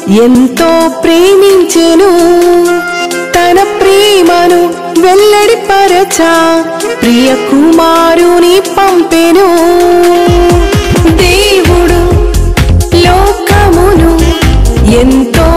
ఎంతో ప్రేమించెను తన ప్రేమను వెల్లడిపరచా ప్రియ కుమారుని పంపెను దేవుడు లోకమును ఎంతో